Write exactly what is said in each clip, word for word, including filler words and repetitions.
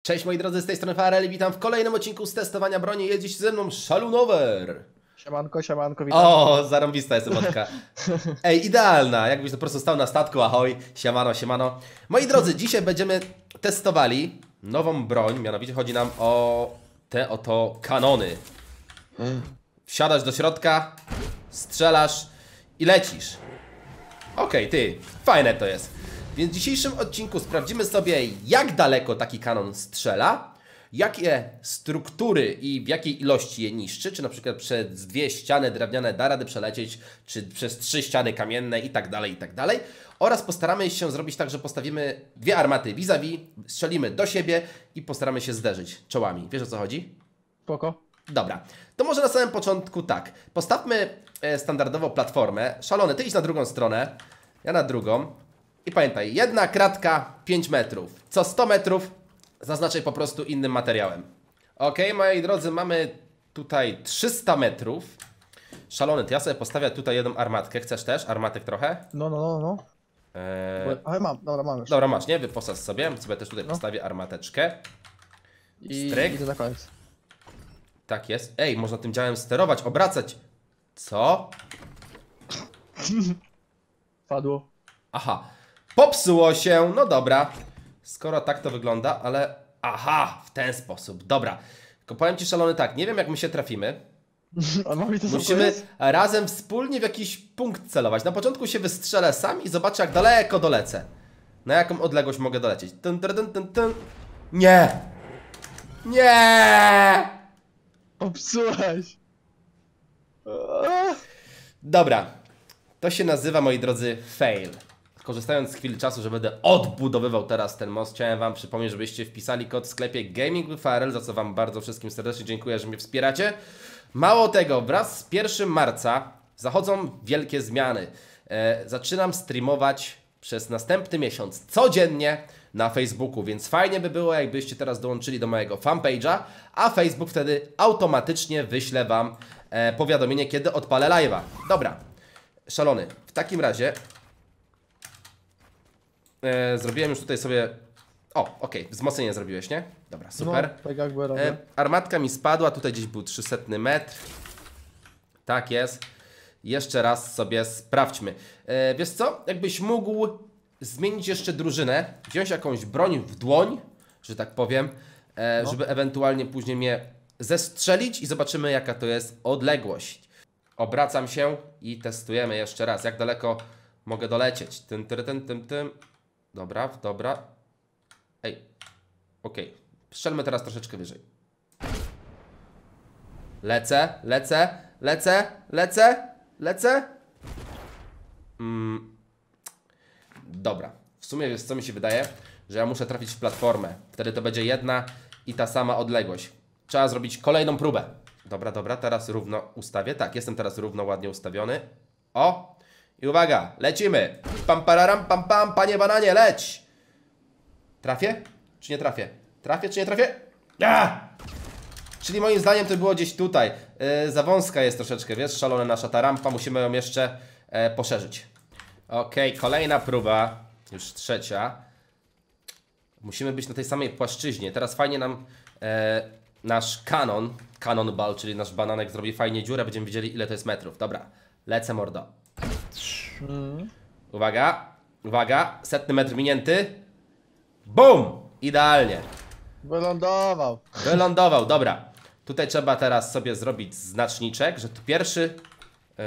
Cześć moi drodzy, z tej strony Farel i witam w kolejnym odcinku z testowania broni. Jest dziś ze mną Szalunover. Siemanko, siemanko, witam. O, zarąbista jest emotka. Ej, idealna, jakbyś po prostu stał na statku, ahoj, siemano, siemano. Moi drodzy, dzisiaj będziemy testowali nową broń, mianowicie chodzi nam o te oto kanony. Wsiadasz do środka, strzelasz i lecisz. Okej, okay, ty, fajne to jest. Więc w dzisiejszym odcinku sprawdzimy sobie, jak daleko taki kanon strzela, jakie struktury i w jakiej ilości je niszczy, czy na przykład przez dwie ściany drewniane da radę przelecieć, czy przez trzy ściany kamienne i tak dalej, i tak dalej. Oraz postaramy się zrobić tak, że postawimy dwie armaty vis-a-vis, strzelimy do siebie i postaramy się zderzyć czołami. Wiesz, o co chodzi? Spoko. Dobra, to może na samym początku tak. Postawmy e, standardowo platformę. Szalony, ty idź na drugą stronę, ja na drugą. I pamiętaj, jedna kratka pięć metrów. Co sto metrów zaznaczaj po prostu innym materiałem. Ok, moi drodzy, mamy tutaj trzysta metrów. Szalony, to ja sobie postawię tutaj jedną armatkę. Chcesz też armatek trochę? No, no, no, no. Eee... Ale mam, dobra, mam już. Dobra, masz, nie? Wyposaż sobie. Sobie też tutaj no. postawię armateczkę. I Stryk. idę na koniec. Tak jest. Ej, można tym działem sterować, obracać. Co? Padło. Aha. Popsuło się. No dobra. Skoro tak to wygląda, ale... Aha, w ten sposób. Dobra. Tylko powiem Ci, Szalony, tak. Nie wiem, jak my się trafimy. A mamy to Musimy razem wspólnie w jakiś punkt celować. Na początku się wystrzelę sam i zobaczę, jak daleko dolecę. Na jaką odległość mogę dolecieć. Tun, tun, tun, tun, tun. Nie! Nie! Popsułeś. Dobra. To się nazywa, moi drodzy, fail. Korzystając z chwili czasu, że będę odbudowywał teraz ten most, chciałem Wam przypomnieć, żebyście wpisali kod w sklepie Gaming with Farel, za co Wam bardzo wszystkim serdecznie dziękuję, że mnie wspieracie. Mało tego, wraz z pierwszego marca zachodzą wielkie zmiany. E, zaczynam streamować przez następny miesiąc codziennie na Facebooku, więc fajnie by było, jakbyście teraz dołączyli do mojego fanpage'a, a Facebook wtedy automatycznie wyśle Wam e, powiadomienie, kiedy odpalę live'a. Dobra, Szalony, w takim razie e, zrobiłem już tutaj sobie... O, okej, okay. Wzmocnienie zrobiłeś, nie? Dobra, super. No, tak jakby robię. E, armatka mi spadła, tutaj gdzieś był trzysta metr. Tak jest. Jeszcze raz sobie sprawdźmy. E, wiesz co? Jakbyś mógł zmienić jeszcze drużynę, wziąć jakąś broń w dłoń, że tak powiem, e, no. żeby ewentualnie później mnie zestrzelić i zobaczymy, jaka to jest odległość. Obracam się i testujemy jeszcze raz, jak daleko mogę dolecieć. Tym, tym, tym, tym, tym. Dobra, dobra. Ej, okej. Okay. Strzelmy teraz troszeczkę wyżej. Lecę, lecę, lecę, lecę, lecę. Mm. Dobra. W sumie wiesz, co mi się wydaje? Że ja muszę trafić w platformę. Wtedy to będzie jedna i ta sama odległość. Trzeba zrobić kolejną próbę. Dobra, dobra, teraz równo ustawię. Tak, jestem teraz równo, ładnie ustawiony. O! I uwaga, lecimy. Pam, pararam, pam, pam, panie bananie, leć! Trafię? Czy nie trafię? Trafię, czy nie trafię? A! Czyli moim zdaniem to było gdzieś tutaj. Yy, za wąska jest troszeczkę, wiesz, szalona nasza ta rampa. Musimy ją jeszcze e, poszerzyć. Okej, okay, kolejna próba. Już trzecia. Musimy być na tej samej płaszczyźnie. Teraz fajnie nam e, nasz kanon, cannonball, czyli nasz bananek zrobi fajnie dziurę. Będziemy wiedzieli, ile to jest metrów. Dobra, lecę, mordo. Mm. Uwaga, uwaga, setny metr minięty. Bum! Idealnie. Wylądował. Wylądował, dobra. Tutaj trzeba teraz sobie zrobić znaczniczek, że tu pierwszy... Yy...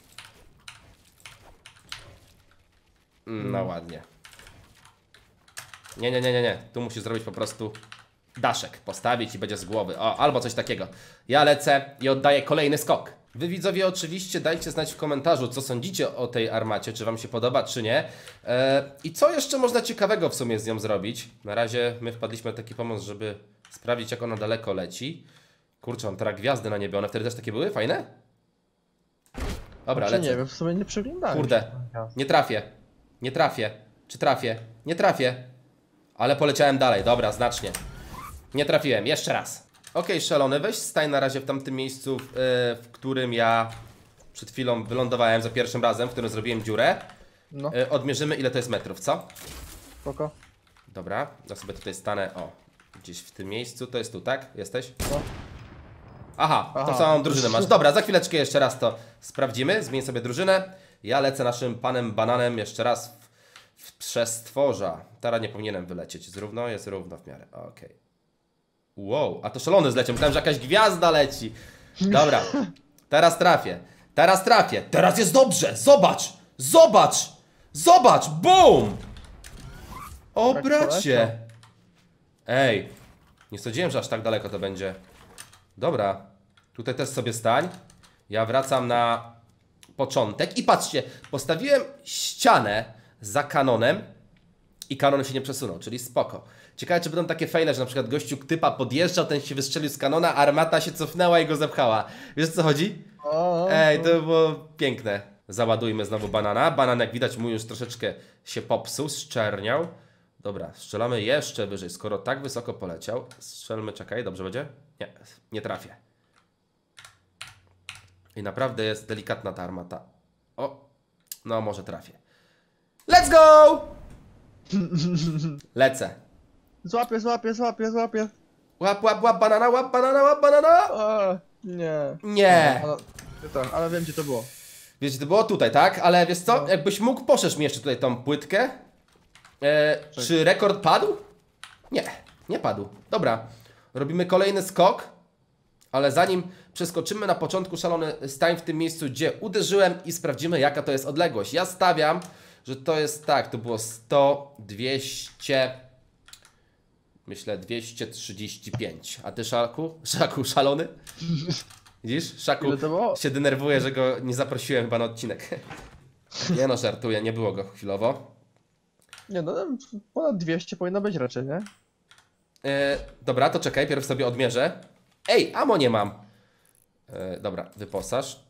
No ładnie. Nie, nie, nie, nie, nie. Tu musisz zrobić po prostu daszek. Postawić i będzie z głowy. O, albo coś takiego. Ja lecę i oddaję kolejny skok. Wy widzowie oczywiście dajcie znać w komentarzu, co sądzicie o tej armacie, czy Wam się podoba, czy nie. Eee, I co jeszcze można ciekawego w sumie z nią zrobić. Na razie my wpadliśmy na taki pomysł, żeby sprawdzić, jak ona daleko leci. Kurczę, mam teraz gwiazdy na niebie, one wtedy też takie były? Fajne? Dobra, znaczy, lecę. nie wiem, w sumie nie przeglądałem. Kurde, nie trafię. Nie trafię. Czy trafię? Nie trafię. Ale poleciałem dalej, dobra, znacznie. Nie trafiłem, jeszcze raz. Okej, okay, szalony, weź stań na razie w tamtym miejscu, w, yy, w którym ja przed chwilą wylądowałem za pierwszym razem, w którym zrobiłem dziurę. No. Yy, odmierzymy, ile to jest metrów, co? Spoko. Dobra, ja sobie tutaj stanę, o, Gdzieś w tym miejscu, to jest tu, tak? Jesteś? No. Aha, tą Aha. samą drużynę masz. Dobra, za chwileczkę jeszcze raz to sprawdzimy. Zmień sobie drużynę. Ja lecę naszym panem bananem jeszcze raz w, w przestworza. Teraz nie powinienem wylecieć. Zrówno? Jest równo w miarę. Okej. Okay. Wow, a to szalony zleciał. Myślałem, że jakaś gwiazda leci. Dobra, teraz trafię. Teraz trafię. Teraz jest dobrze. Zobacz! Zobacz! Zobacz! Boom! O Tak bracie! Ej, nie sądziłem, że aż tak daleko to będzie. Dobra, tutaj też sobie stań. Ja wracam na początek i patrzcie, postawiłem ścianę za kanonem i kanon się nie przesunął, czyli spoko. Ciekawe, czy będą takie fejle, że na przykład gościu typa podjeżdżał, ten się wystrzelił z kanona, a armata się cofnęła i go zepchała. Wiesz, o co chodzi? O, Ej, to było piękne. Załadujmy znowu banana. Banan, jak widać, mój już troszeczkę się popsuł, zczerniał. Dobra, strzelamy jeszcze wyżej. Skoro tak wysoko poleciał, strzelmy, czekaj, dobrze będzie? Nie, nie trafię. I naprawdę jest delikatna ta armata. O, no może trafię. Let's go! Lecę. Złapię, złapię, złapię, złapię. Łap, łap, łap, banana, łap, banana, łap, banana! O, nie. Nie! Ale, ale, ale wiem, gdzie to było. Wiecie, to było tutaj, tak? Ale wiesz co? No. Jakbyś mógł, poszerz mi jeszcze tutaj tą płytkę. E, czy rekord padł? Nie, nie padł. Dobra, robimy kolejny skok. Ale zanim przeskoczymy na początku, szalony, stań w tym miejscu, gdzie uderzyłem i sprawdzimy, jaka to jest odległość. Ja stawiam, że to jest tak, to było sto, dwieście, myślę dwieście trzydzieści pięć. A ty, Szaku? Szaku, szalony? Widzisz? Szaku Ile to było? się denerwuje, że go nie zaprosiłem chyba na odcinek. Nie no, żartuję, nie było go chwilowo. Nie no, ponad dwieście powinno być raczej, nie? E, dobra, to czekaj, pierw sobie odmierzę. Ej, amo nie mam. E, dobra, wyposaż.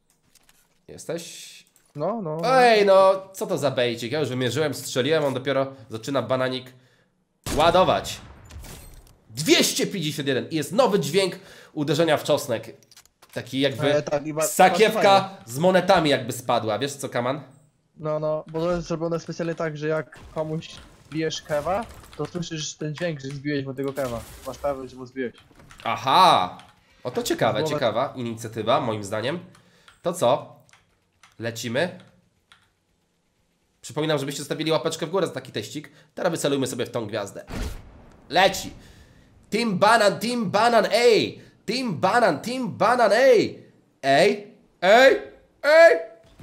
Jesteś? No, no. Ej, no, co to za bejcik? Ja już wymierzyłem, strzeliłem, on dopiero zaczyna bananik ładować. dwieście pięćdziesiąt jeden i jest nowy dźwięk uderzenia w czosnek. Taki jakby E, tak, i ba- sakiewka z monetami jakby spadła. Wiesz co, Kaman? No, no, bo to jest zrobione specjalnie tak, że jak komuś bijesz kewa, to słyszysz ten dźwięk, że zbiłeś mu tego kewa. Masz pewność, że mu zbiłeś. Aha! O to ciekawe, Głowę- ciekawa inicjatywa, moim zdaniem. To co? Lecimy. Przypominam, żebyście zostawili łapeczkę w górę za taki teścik. Teraz wycelujmy sobie w tą gwiazdę. Leci! Team Banan, Team Banan, ej! Team Banan, Team Banan, ej! Ej! Ej! Ej!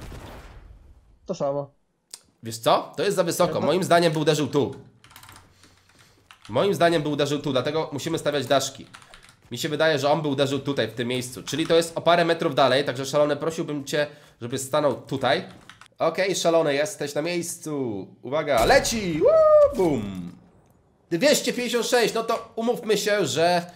To samo. Wiesz co? To jest za wysoko. Moim zdaniem by uderzył tu. Moim zdaniem by uderzył tu, dlatego musimy stawiać daszki. Mi się wydaje, że on by uderzył tutaj, w tym miejscu. Czyli to jest o parę metrów dalej, także szalony, prosiłbym cię, żeby stanął tutaj. Okej, okay, szalony, jesteś na miejscu. Uwaga, leci! Woo, boom! dwieście pięćdziesiąt sześć, no to umówmy się, że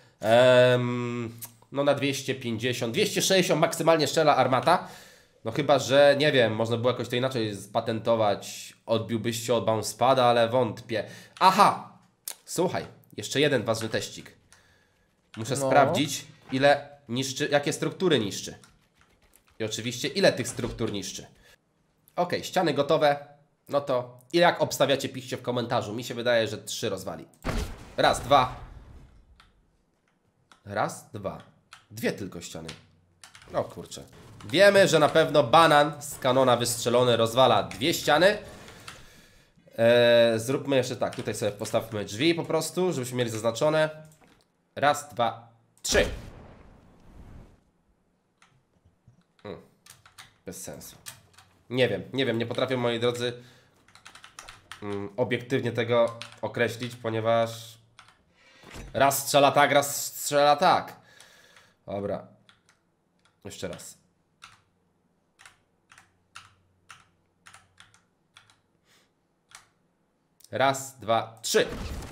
um, no na dwieście pięćdziesiąt, dwieście sześćdziesiąt maksymalnie strzela armata. No chyba, że nie wiem, można było jakoś to inaczej spatentować. Odbiłbyś się od bouncepada, ale wątpię. Aha! Słuchaj, jeszcze jeden ważny teścik. Muszę No. sprawdzić, ile niszczy, jakie struktury niszczy. I oczywiście, ile tych struktur niszczy. Ok, ściany gotowe. No to ile jak obstawiacie, piszcie w komentarzu. Mi się wydaje, że trzy rozwali. Raz, dwa. Raz, dwa. Dwie tylko ściany. O kurczę. Wiemy, że na pewno banan z kanona wystrzelony rozwala dwie ściany. Eee, zróbmy jeszcze tak. Tutaj sobie postawmy drzwi po prostu, żebyśmy mieli zaznaczone. Raz, dwa, trzy. Hmm. Bez sensu. Nie wiem, nie wiem, nie potrafię, moi drodzy, mm, obiektywnie tego określić, ponieważ raz strzela tak, raz strzela tak. Dobra. Jeszcze raz. Raz, dwa, trzy.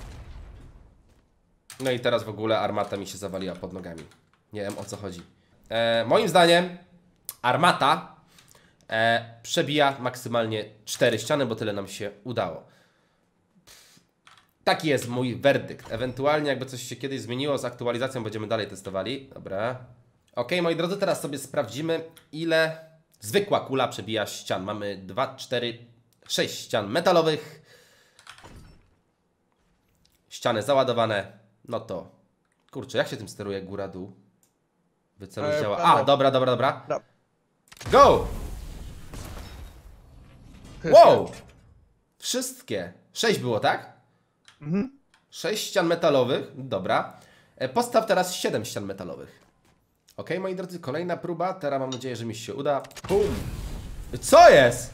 No i teraz w ogóle armata mi się zawaliła pod nogami. Nie wiem, o co chodzi. E, moim zdaniem armata e, przebija maksymalnie cztery ściany, bo tyle nam się udało. Taki jest mój werdykt. Ewentualnie jakby coś się kiedyś zmieniło z aktualizacją, będziemy dalej testowali. Dobra. Ok, moi drodzy, teraz sobie sprawdzimy, ile zwykła kula przebija ścian. Mamy dwa, cztery, sześć ścian metalowych. ściany załadowane. No to, kurczę, jak się tym steruje góra-dół? Wyceluj E, działa. prawo. A, dobra, dobra, dobra. Pra- Go! Wow! Wszystkie. Sześć było, tak? Mhm. Sześć ścian metalowych. Dobra. E, Postaw teraz siedem ścian metalowych. Ok, moi drodzy, kolejna próba. Teraz mam nadzieję, że mi się uda. Bum! Co jest?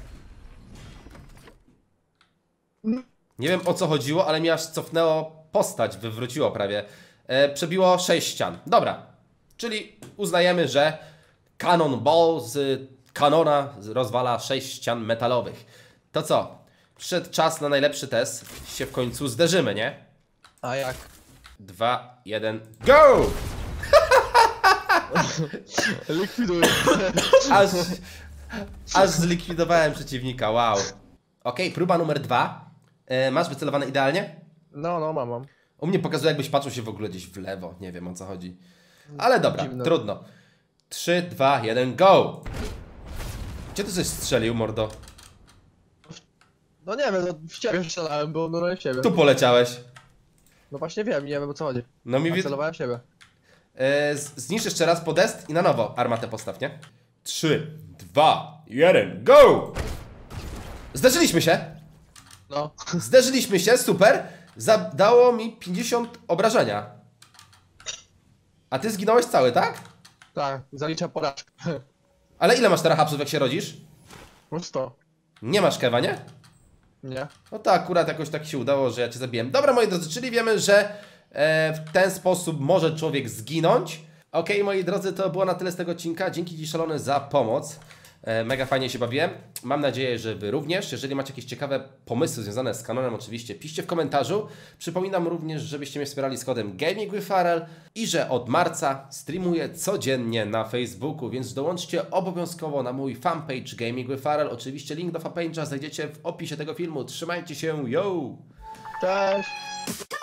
Nie wiem, o co chodziło, ale mi aż cofnęło postać, wywróciło prawie. E, przebiło sześć ścian. Dobra. Czyli uznajemy, że Cannonball z kanona rozwala sześć ścian metalowych. To co? Przyszedł czas na najlepszy test. Się w końcu zderzymy, nie? A jak? Dwa, jeden, go! Likwiduj. Aż, aż zlikwidowałem przeciwnika, wow. Ok, próba numer dwa. E, masz wycelowane idealnie? No, no, mam, mam. U mnie pokazuje, jakbyś patrzył się w ogóle gdzieś w lewo. Nie wiem, o co chodzi. Ale dobra, Dziwne. trudno. Trzy, dwa, jeden, go! Gdzie ty coś strzelił, mordo? No nie wiem, no w ciebie strzelałem, bo no w siebie. Tu poleciałeś. No właśnie wiem, nie wiem o co chodzi. No mi A wi- celowałem w siebie. e, z- Zniszcz jeszcze raz podest i na nowo armatę postaw, nie? Trzy, dwa, jeden, go! Zderzyliśmy się! No. Zderzyliśmy się, super! Zadało mi pięćdziesiąt obrażenia. A ty zginąłeś cały, tak? Tak, zaliczam porażkę. Ale ile masz teraz hapsów, jak się rodzisz? No sto. Nie masz kewa, nie? Nie. No to akurat jakoś tak się udało, że ja cię zabiłem. Dobra, moi drodzy, czyli wiemy, że e, w ten sposób może człowiek zginąć. Okej, moi drodzy, to było na tyle z tego odcinka. Dzięki Ci szalone za pomoc. E, mega fajnie się bawiłem. Mam nadzieję, że Wy również. Jeżeli macie jakieś ciekawe pomysły związane z kanonem, oczywiście piszcie w komentarzu. Przypominam również, żebyście mnie wspierali z kodem Gaming with Farel i że od marca streamuję codziennie na Facebooku, więc dołączcie obowiązkowo na mój fanpage Gaming with Farel. Oczywiście link do fanpage'a znajdziecie w opisie tego filmu. Trzymajcie się, yo! Cześć.